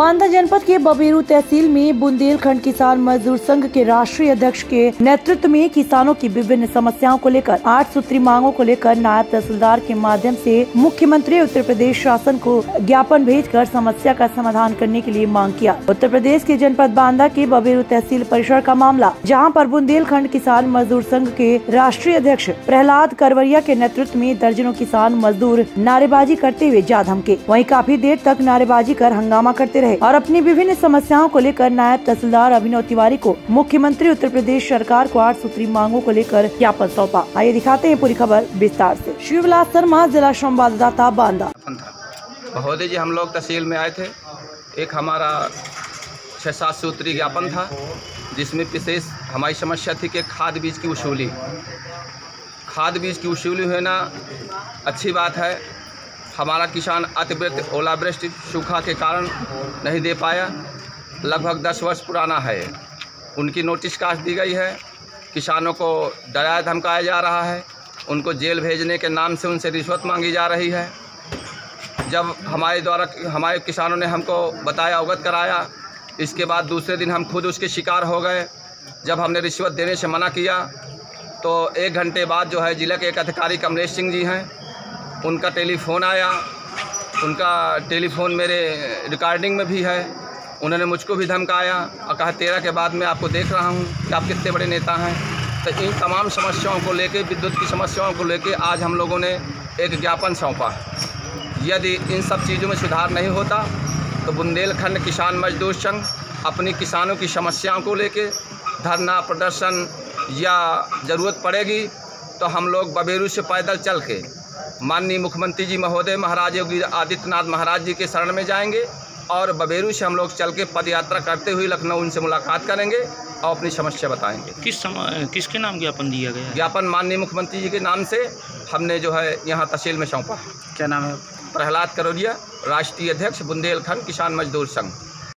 बांदा जनपद के बबेरू तहसील में बुंदेलखंड किसान मजदूर संघ के राष्ट्रीय अध्यक्ष के नेतृत्व में किसानों की विभिन्न समस्याओं को लेकर 8 सूत्री मांगों को लेकर नायब तहसीलदार के माध्यम से मुख्यमंत्री उत्तर प्रदेश शासन को ज्ञापन भेजकर समस्या का समाधान करने के लिए मांग किया। उत्तर प्रदेश के जनपद बांदा के बबेरू तहसील परिसर का मामला, जहाँ पर बुंदेलखंड किसान मजदूर संघ के राष्ट्रीय अध्यक्ष प्रहलाद करवरिया के नेतृत्व में दर्जनों किसान मजदूर नारेबाजी करते हुए जा धमके। वहीं काफी देर तक नारेबाजी कर हंगामा करते रहे और अपनी विभिन्न समस्याओं को लेकर नायब तहसीलदार अभिनव तिवारी को मुख्यमंत्री उत्तर प्रदेश सरकार को 8 सूत्री मांगों को लेकर ज्ञापन सौंपा। आइए दिखाते हैं पूरी खबर विस्तार से। शिवलाल शर्मा, जिला संवाददाता, बांदा। महोदय जी, हम लोग तहसील में आए थे। एक हमारा 6-7 सूत्री ज्ञापन था, जिसमें विशेष हमारी समस्या थी कि खाद बीज की वसूली। खाद बीज की वसूली होना अच्छी बात है। हमारा किसान अतिवृष्टि, ओलावृष्टि, सूखा के कारण नहीं दे पाया। लगभग 10 वर्ष पुराना है। उनकी नोटिस काट दी गई है। किसानों को डराया धमकाया जा रहा है। उनको जेल भेजने के नाम से उनसे रिश्वत मांगी जा रही है। जब हमारे किसानों ने हमको बताया, अवगत कराया, इसके बाद दूसरे दिन हम खुद उसके शिकार हो गए। जब हमने रिश्वत देने से मना किया तो 1 घंटे बाद जो है जिला के एक अधिकारी कमलेश सिंह जी हैं, उनका टेलीफोन आया। उनका टेलीफोन मेरे रिकॉर्डिंग में भी है। उन्होंने मुझको भी धमकाया और कहा 13 के बाद मैं आपको देख रहा हूं कि आप कितने बड़े नेता हैं। तो इन तमाम समस्याओं को लेके, विद्युत की समस्याओं को लेके आज हम लोगों ने एक ज्ञापन सौंपा। यदि इन सब चीज़ों में सुधार नहीं होता तो बुंदेलखंड किसान मजदूर संघ अपनी किसानों की समस्याओं को लेके धरना प्रदर्शन या ज़रूरत पड़ेगी तो हम लोग बबेरू से पैदल चल के माननीय मुख्यमंत्री जी महोदय महाराज योगी आदित्यनाथ महाराज जी के शरण में जाएंगे और बबेरू से हम लोग चल के पद यात्रा करते हुए लखनऊ उनसे मुलाकात करेंगे और अपनी समस्या बताएंगे। किसके नाम ज्ञापन दिया गया? ज्ञापन माननीय मुख्यमंत्री जी के नाम से हमने जो है यहाँ तहसील में सौंपा। क्या नाम है? प्रहलाद करवरिया, राष्ट्रीय अध्यक्ष बुंदेलखंड किसान मजदूर संघ।